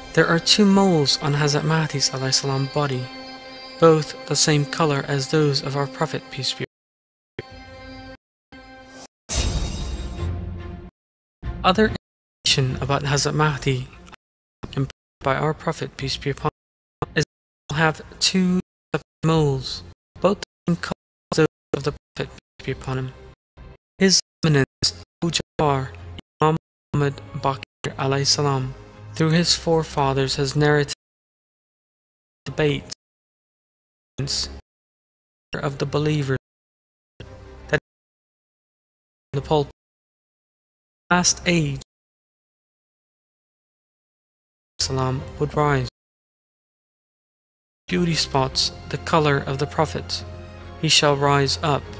There are two moles on Hazrat Mahdi's salam body, both the same color as those of our Prophet, peace be upon him. Other information about Hazrat Mahdi imparted by our Prophet, peace be upon him, is that he will have two separate moles, both the same color as those of the Prophet, peace be upon him. His Eminence Abu Ja'far Imam Muhammad Baqir alayhi salam, through his forefathers, has narrated debates of the believers that in the pulpit, last age salam would rise. Beauty spots the color of the Prophet. He shall rise up